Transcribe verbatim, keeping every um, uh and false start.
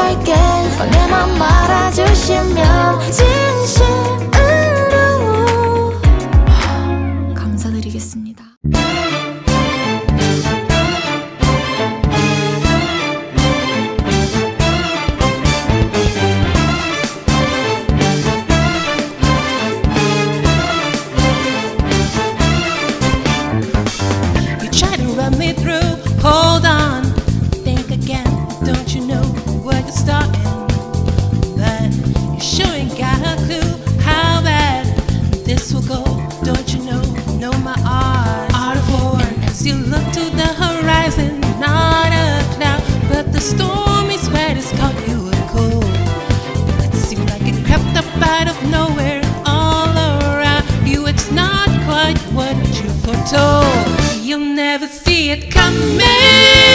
갈게. 내 맘 알아주시면 진심으로 감사드리겠습니다. Me through, hold on, think again. Don't you know where you're starting? But you sure ain't got a clue how bad this will go. Don't you know, know my art, art of war. And as you look to the horizon, not a cloud, but the stormy sweat has caught you a cold. It seemed like it crept up out of nowhere, all around you. It's not quite what you foretold. You'll never see it coming.